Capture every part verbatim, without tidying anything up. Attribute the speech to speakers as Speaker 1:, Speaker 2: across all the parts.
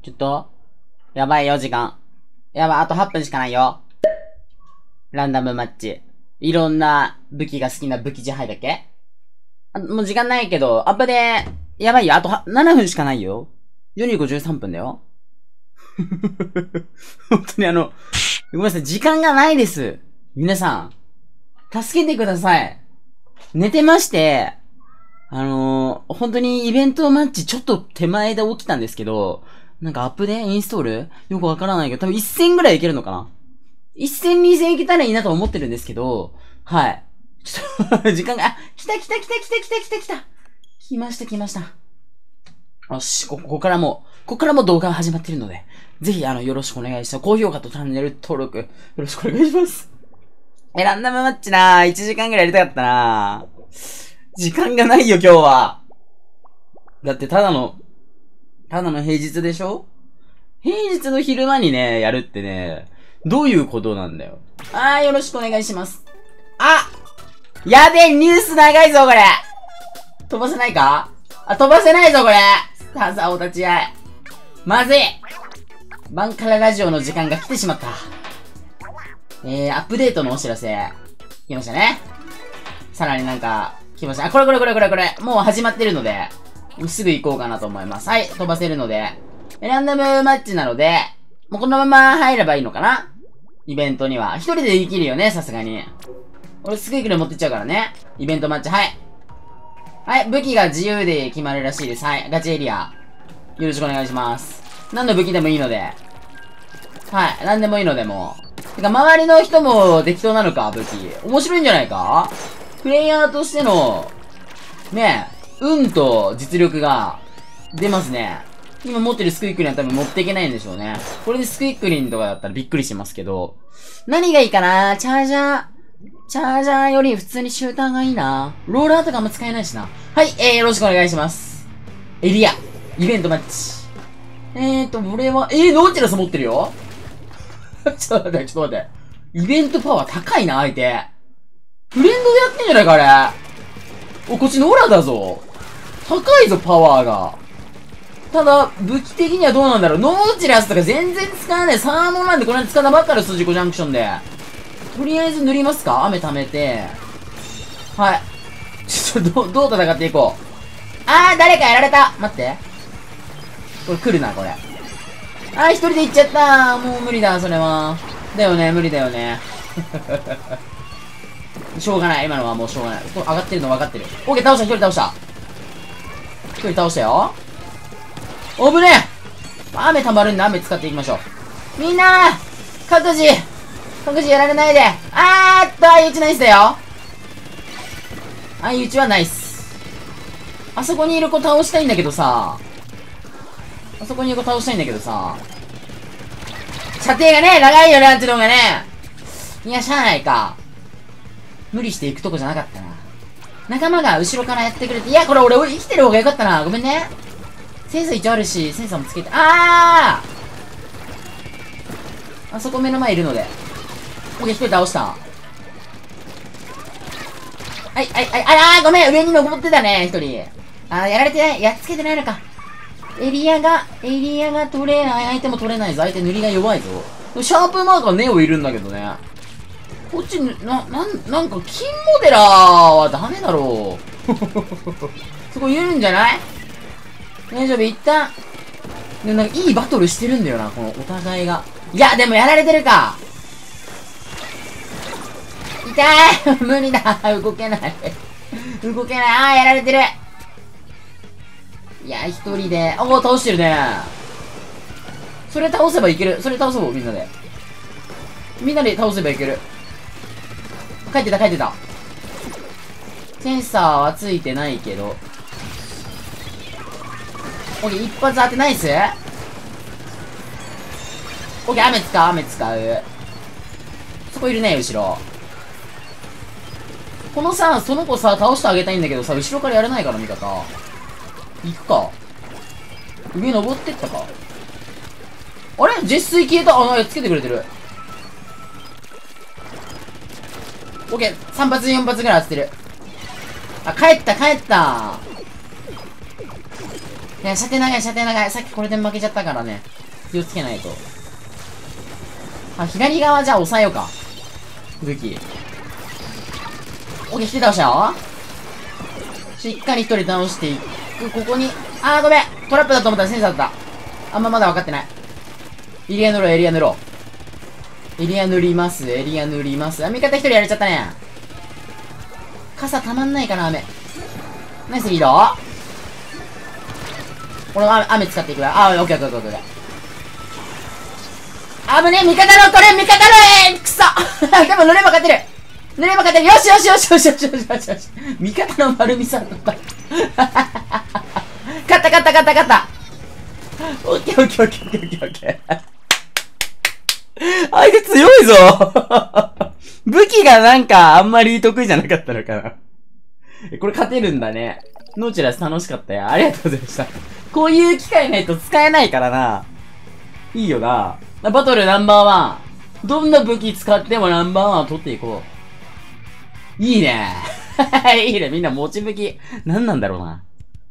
Speaker 1: ちょっと、やばいよ、時間。やばい、あとはっぷんしかないよ。ランダムマッチ。いろんな武器が好きな武器自敗だっけ？あ、もう時間ないけど、アップで、やばいよ、あとはななふんしかないよ。よじごじゅうさんぷんだよ。本当にあの、ごめんなさい、時間がないです。皆さん、助けてください。寝てまして、あのー、本当にイベントマッチちょっと手前で起きたんですけど、なんかアップでインストールよくわからないけど、多分いっせんぐらいいけるのかな ?いっせん、にせんいけたらいいなと思ってるんですけど、はい。ちょっと、時間が、あ、来た来た来た来た来た来た来た。来ました来ました。よし、こ、ここからも、ここからも動画が始まってるので、ぜひあの、よろしくお願いします。高評価とチャンネル登録、よろしくお願いします。え、ランダムマッチなぁ、いちじかんぐらいやりたかったなぁ。時間がないよ、今日は。だってただの、ただの平日でしょ？平日の昼間にね、やるってね、どういうことなんだよ。あー、よろしくお願いします。あ！やべえ、ニュース長いぞ、これ！飛ばせないか？あ、飛ばせないぞ、これ！さあさあ、お立ち会い。まずい！バンカララジオの時間が来てしまった。えー、アップデートのお知らせ、来ましたね。さらになんか、来ました。あ、これこれこれこれこれ。もう始まってるので、すぐ行こうかなと思います。はい、飛ばせるので。ランダムマッチなので、もうこのまま入ればいいのかな？イベントには。一人でできるよね、さすがに。俺すぐ行くの持ってっちゃうからね。イベントマッチ、はい。はい、武器が自由で決まるらしいです。はい、ガチエリア。よろしくお願いします。何の武器でもいいので。はい、何でもいいのでもう。てか、周りの人も適当なのか、武器。面白いんじゃないか？プレイヤーとしての、ねえ、運と実力が出ますね。今持ってるスクイックリンは多分持っていけないんでしょうね。これでスクイックリンとかだったらびっくりしますけど。何がいいかな？チャージャー。チャージャーより普通にシューターがいいな。ローラーとかも使えないしな。はい、えー、よろしくお願いします。エリア。イベントマッチ。えーと、俺は、えー、ノーチラス持ってるよちょっと待って、ちょっと待って。イベントパワー高いな、相手。フレンドでやってんじゃないか、あれ。お、こっちノラだぞ。高いぞ、パワーが。ただ、武器的にはどうなんだろう。ノーチラスとか全然使わない。サーモンなんでこれ使ったばっかり、筋子ジャンクションで。とりあえず塗りますか？雨溜めて。はい。ちょっと、ど、どう戦っていこう。あー、誰かやられた。待って。これ来るな、これ。あー、一人で行っちゃったー。もう無理だ、それは。だよね、無理だよね。しょうがない。今のはもうしょうがない。上がってるの分かってる。オッケー、倒した、一人倒した。一人倒したよ。おぶねえ！雨溜まるんで雨使っていきましょう。みんなー！各自各自やられないで。あーっと、相打ちナイスだよ。相打ちはナイス。あそこにいる子倒したいんだけどさ。あそこにいる子倒したいんだけどさ。射程がね、長いよね、あっちの方がね。いや、しゃあないか。無理して行くとこじゃなかったな。仲間が後ろからやってくれて、いや、これ俺生きてる方がよかったな。ごめんね。センサー一応あるし、センサーもつけて、あーあそこ目の前いるので。オッケー、一人倒した。はい、はい、はい、あーごめん、上に登ってたね、一人。あー、やられてない、やっつけてないのか。エリアが、エリアが取れない、相手も取れないぞ。相手塗りが弱いぞ。シャープマーカーネオいるんだけどね。こっち、な、なん、なんか、金モデラーはダメだろう。そこいるんじゃない？大丈夫、一旦。でもなんか、いいバトルしてるんだよな、この、お互いが。いや、でもやられてるか。痛い無理だ動けない動けないあーやられてるいや、一人で。おー、倒してるね。それ倒せばいける。それ倒そう、みんなで。みんなで倒せばいける。帰ってた、帰ってた。センサーはついてないけど。オッケー、一発当てないっす。オッケー、雨使う、雨使う。そこいるね、後ろ。このさ、その子さ、倒してあげたいんだけどさ、後ろからやれないから、味方。行くか。上登ってったか。あれジェス水消えた。あ、つけてくれてる。オッケー、さん発よん発ぐらい当ててる。あ、帰った、帰った。 いや、射程長い、射程長い。さっきこれで負けちゃったからね。気をつけないと。あ、左側じゃあ抑えようか。武器。オッケー、引き倒したよ。しっかり一人倒していく。ここに、あーごめんトラップだと思ったらセンサーだった。あんままだ分かってない。エリア塗ろう、エリア塗ろう。エリア塗ります、エリア塗ります。あ、味方一人やれちゃったね。傘たまんないかな、雨。ナイスリード。俺は雨使っていくわ。あー、オッケーオッケーオッケーオッケー。あぶねえ、味方のこれ、味方のえー、くそでも塗れば勝てる塗れば勝てる。よしよしよしよしよしよしよしよし。味方の丸見さんだった。勝った勝った勝った勝った。オッケーオッケーオッケーオッケーオッケーオッケー。相手強いぞ武器がなんかあんまり得意じゃなかったのかな。これ勝てるんだね。ノーチュラス楽しかったよ。ありがとうございました。こういう機会ないと使えないからな。いいよな。バトルナンバーワン。どんな武器使ってもナンバーワンを取っていこう。いいね。いいね。みんな持ち武器。何なんだろうな。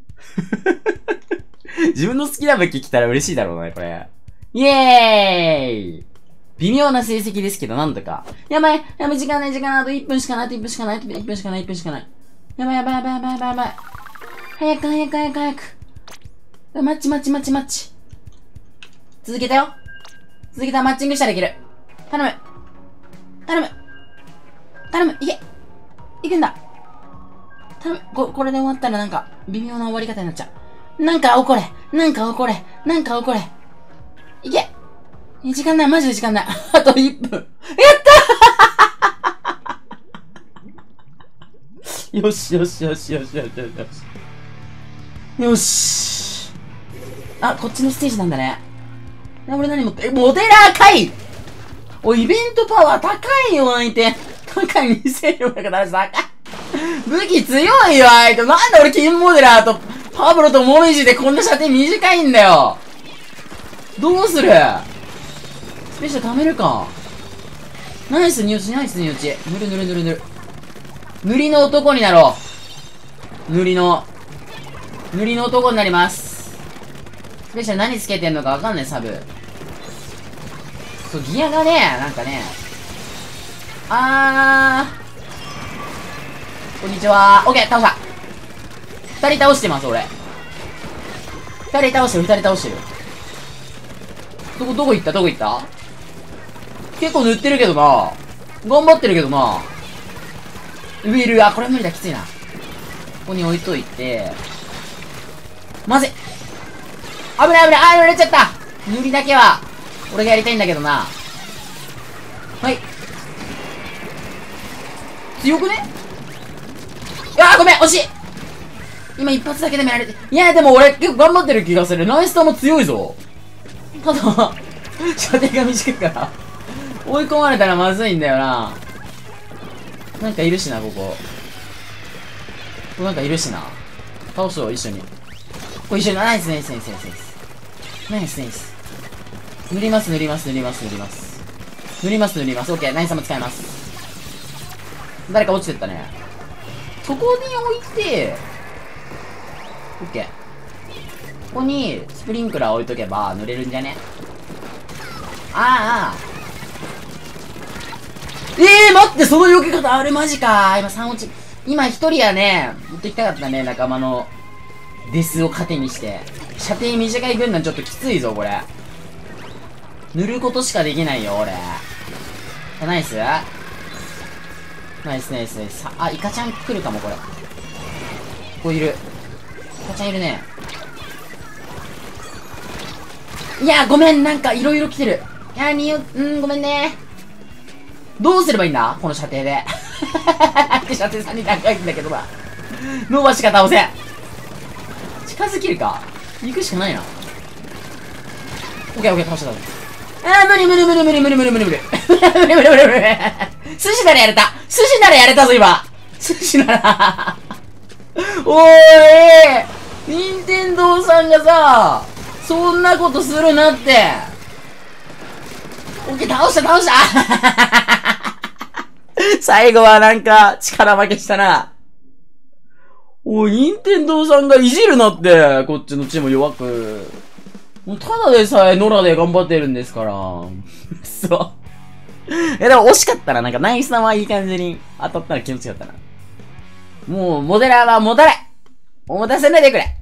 Speaker 1: 自分の好きな武器来たら嬉しいだろうな、これ。イエーイ微妙な成績ですけど、なんとか。やばいやばい時間ない時間ないあといっぷんしかないあといっぷんしかないあといっぷんしかないいっぷんしかない。やばいやばいやばいやばいやばいやばい。早く早く早く早く。マッチマッチマッチマッチ。続けたよ。続けたらマッチングしたらいける。頼む。頼む。頼む。いけ。いくんだ。頼む。こ、これで終わったらなんか、微妙な終わり方になっちゃう。なんか起これ。なんか起これ。なんか起これ。いけ。時間ない。マジで時間ない。あといっぷん。やったよしよしよしよしよしよしよし。よし。あ、こっちのステージなんだね。俺何持って、え、モデラーかいお、イベントパワー高いよ、相手。高いにせんよんひゃくななじゅうさん。高い。武器強いよ、相手。なんで俺、金モデラーと、パブロとモミジでこんな射程短いんだよ。どうするスペシャル貯めるか。ナイスに打ち、ナイスに打ち。塗る塗る塗る塗る。塗りの男になろう。塗りの。塗りの男になります。スペシャル何つけてんのかわかんない、サブ。そう、ギアがね、なんかね。あー。こんにちはー。オッケー、倒した。二人倒してます、俺。二人倒してる、二人倒してる。どこ、どこ行ったどこ行った結構塗ってるけどな。頑張ってるけどな。ウィル、あ、これ無理だ、きついな。ここに置いといて。まずい。危ない危ない、あー、塗れちゃった。塗りだけは、俺がやりたいんだけどな。はい。強くねいやー、ごめん、惜しい今一発だけでもやられて。いやー、でも俺結構頑張ってる気がする。ナイスターも強いぞ。ただ、射程が短いから、追い込まれたらまずいんだよな。なんかいるしな、ここ。ここなんかいるしな。倒そう、一緒に。ここ一緒に。ナイスナイスナイスナイスナイス。ナイスナイス。塗ります塗ります塗ります塗ります。塗ります塗ります。オッケー、ナイスも使います。誰か落ちてったね。そこに置いて、オッケー。ここにスプリンクラー置いとけば塗れるんじゃね。ああ。ええー、待って、その避け方あれマジか。今さん落ち。今一人やね、持ってきたかったね、仲間のデスを糧にして。射程短い分なんちょっときついぞ、これ。塗ることしかできないよ、俺。ナイスナイスナイスナイス。あ、イカちゃん来るかも、これ。ここいる。イカちゃんいるね。いや、ごめん、なんかいろいろ来てる。いや、によ、うん、ごめんね。どうすればいいんだこの射程で。射程さんに長いんだけどな。ノーバしか倒せん。近づけるか行くしかないな。オッケーオッケー、倒した倒した。あー、無理無理無理無理無理無理無理無理。無理無理無理無理無理。寿司ならやれた寿司ならやれたぞ、今寿司なら。おーい任天堂さんがさ、そんなことするなって。オッケー、倒した倒した最後はなんか、力負けしたな。 おい、任天堂さんがいじるなって、こっちのチーム弱く。もうただでさえ野良で頑張ってるんですから。そう。いやでも惜しかったな。なんかナイス玉はいい感じに当たったら気持ちよかったな。もう、モデラーは持たれ持たせないでくれ